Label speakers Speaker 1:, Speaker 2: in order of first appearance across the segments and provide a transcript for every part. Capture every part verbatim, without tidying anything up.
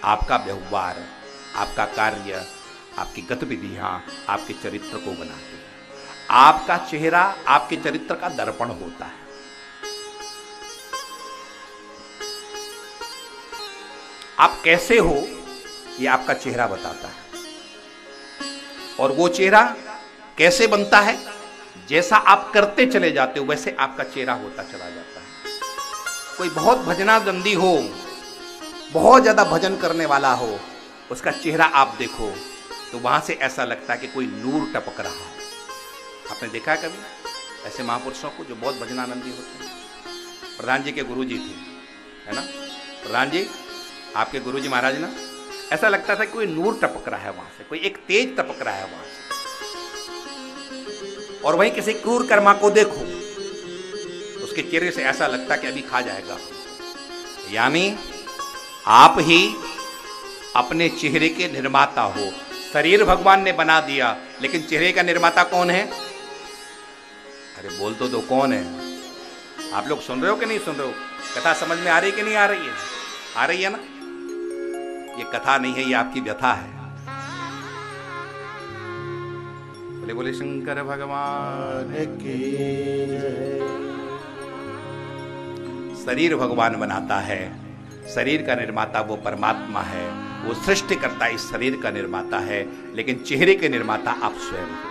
Speaker 1: आपका व्यवहार, आपका कार्य, आपकी गतिविधियां आपके चरित्र को बनाती है। आपका चेहरा आपके चरित्र का दर्पण होता है। आप कैसे हो ये आपका चेहरा बताता है, और वो चेहरा कैसे बनता है, जैसा आप करते चले जाते हो वैसे आपका चेहरा होता चला जाता है। कोई बहुत भजनानंदी हो, बहुत ज्यादा भजन करने वाला हो, उसका चेहरा आप देखो तो वहां से ऐसा लगता है कि कोई नूर टपक रहा है। आपने देखा है कभी ऐसे महापुरुषों को जो बहुत भजनानंदी होते हैं? प्रधान जी के गुरु जी थे, है ना? प्रधान जी, आपके गुरु जी महाराज ना, ऐसा लगता था कि कोई नूर टपक रहा है वहां से, कोई एक तेज टपक रहा है वहां से। और वहीं किसी क्रूर कर्मा को देखो, उसके चेहरे से ऐसा लगता कि अभी खा जाएगा। यानी आप ही अपने चेहरे के निर्माता हो। शरीर भगवान ने बना दिया, लेकिन चेहरे का निर्माता कौन है? अरे बोल तो दो, कौन है? आप लोग सुन रहे हो कि नहीं सुन रहे हो? कथा समझ में आ रही कि नहीं आ रही है? आ रही है ना? ये कथा नहीं है, ये आपकी व्यथा है। बोले बोले शंकर भगवान की। शरीर भगवान बनाता है, शरीर का निर्माता वो परमात्मा है, वो सृष्टि करता इस शरीर का निर्माता है, लेकिन चेहरे के निर्माता आप स्वयं हो।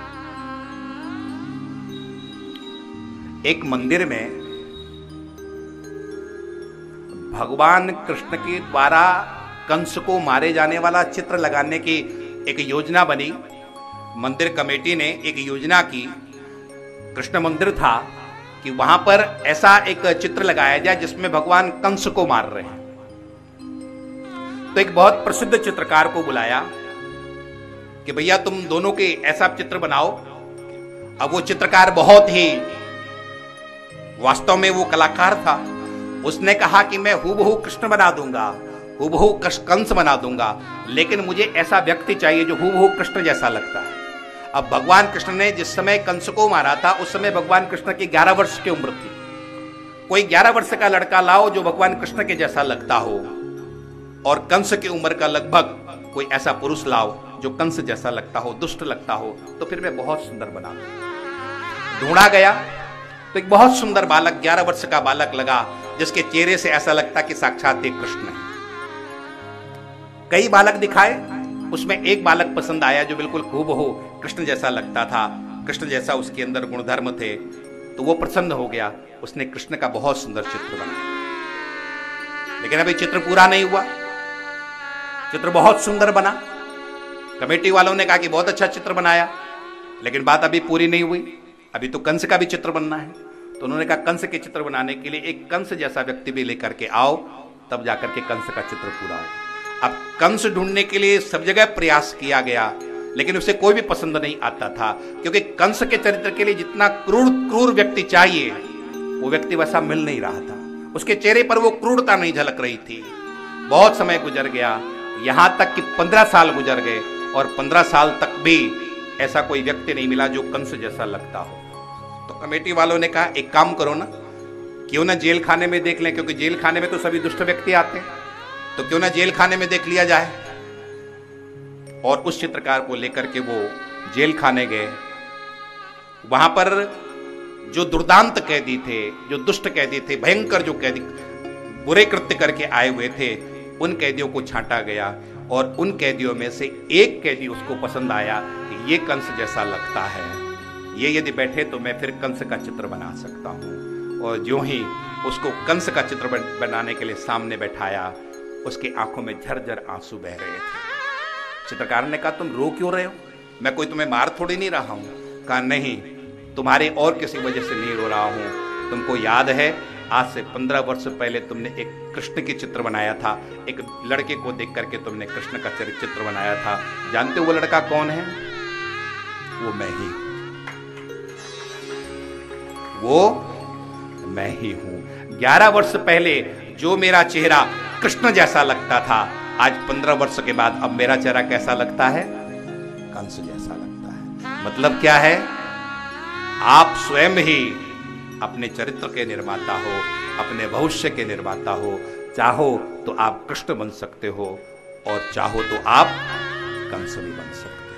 Speaker 1: एक मंदिर में भगवान कृष्ण के द्वारा कंस को मारे जाने वाला चित्र लगाने की एक योजना बनी। मंदिर कमेटी ने एक योजना की, कृष्ण मंदिर था, कि वहां पर ऐसा एक चित्र लगाया जाए जिसमें भगवान कंस को मार रहे हैं। तो एक बहुत प्रसिद्ध चित्रकार को बुलाया कि भैया तुम दोनों के ऐसा चित्र बनाओ। अब वो चित्रकार बहुत ही, वास्तव में वो कलाकार था, उसने कहा कि मैं हूबहू कृष्ण बना दूंगा, हूबहू कंस बना दूंगा, लेकिन मुझे ऐसा व्यक्ति चाहिए जो हूबहू कृष्ण जैसा लगता है। अब भगवान कृष्ण ने जिस समय कंस को मारा था उस समय भगवान कृष्ण की ग्यारह वर्ष की उम्र थी। कोई ग्यारह वर्ष का लड़का लाओ जो भगवान कृष्ण के जैसा लगता हो, और कंस की उम्र का लगभग कोई ऐसा पुरुष लाओ जो कंस जैसा लगता हो, दुष्ट लगता हो, तो फिर मैं बहुत सुंदर बना दूं। ढूंढा गया तो एक बहुत सुंदर बालक, ग्यारह वर्ष का बालक लगा, जिसके चेहरे से ऐसा लगता कि साक्षात एक कृष्ण है। कई बालक दिखाए, उसमें एक बालक पसंद आया जो बिल्कुल हूबहू कृष्ण जैसा लगता था, कृष्ण जैसा उसके अंदर गुणधर्म थे, तो वो प्रसन्न हो गया। उसने कृष्ण का बहुत सुंदर चित्र बनाया। लेकिन अभी चित्र पूरा नहीं हुआ। चित्र बहुत सुंदर बना, कमेटी वालों ने कहा कि बहुत अच्छा चित्र बनाया, लेकिन बात अभी पूरी नहीं हुई, अभी तो कंस का भी चित्र बनना है। तो उन्होंने कहा कंस के चित्र बनाने के लिए एक कंस जैसा व्यक्ति भी लेकर के आओ, तब जाकर के कंस का चित्र पूरा हो। अब कंस ढूंढने के लिए सब जगह प्रयास किया गया, लेकिन उसे कोई भी पसंद नहीं आता था, क्योंकि कंस के चरित्र के लिए जितना क्रूर क्रूर व्यक्ति चाहिए वो व्यक्ति वैसा मिल नहीं रहा था। उसके चेहरे पर वो क्रूरता नहीं झलक रही थी। बहुत समय गुजर गया, यहां तक कि पंद्रह साल गुजर गए, और पंद्रह साल तक भी ऐसा कोई व्यक्ति नहीं मिला जो कंस जैसा लगता हो। तो कमेटी वालों ने कहा एक काम करो ना, क्यों ना जेल खाने में देख लें, क्योंकि जेल खाने में तो सभी दुष्ट व्यक्ति आते हैं, तो क्यों ना जेल खाने में देख लिया जाए। और उस चित्रकार को लेकर के वो जेल खाने गए। वहां पर जो दुर्दांत कैदी थे, जो दुष्ट कैदी थे, भयंकर जो कैदी बुरे कृत्य करके आए हुए थे, उन कैदियों को छांटा गया, और उन कैदियों में से एक कैदी उसको पसंद आया कि ये कंस जैसा लगता है, ये यदि बैठे तो मैं फिर कंस का चित्र बना सकता हूँ। और ज्यों ही उसको कंस का चित्र बनाने के लिए सामने बैठाया, उसकी आंखों में झरझर आंसू बह रहे थे। चित्रकार ने कहा तुम रो क्यों रहे हो? मैं कोई तुम्हें मार थोड़ी नहीं रहा हूं। कहा नहीं, तुम्हारे और किसी वजह से नहीं रो रहा हूं। तुमको याद है आज से पंद्रह वर्ष पहले तुमने एक कृष्ण की चित्र बनाया था, एक लड़के को देख करके तुमने कृष्ण का चित्र बनाया था। जानते हो वो लड़का कौन है? वो मैं ही, वो मैं ही हूं। ग्यारह वर्ष पहले जो मेरा चेहरा कृष्ण जैसा लगता था, आज पंद्रह वर्ष के बाद अब मेरा चेहरा कैसा लगता है? कंस जैसा लगता है। मतलब क्या है? आप स्वयं ही अपने चरित्र के निर्माता हो, अपने भविष्य के निर्माता हो। चाहो तो आप कृष्ण बन सकते हो और चाहो तो आप कंस भी बन सकते हो।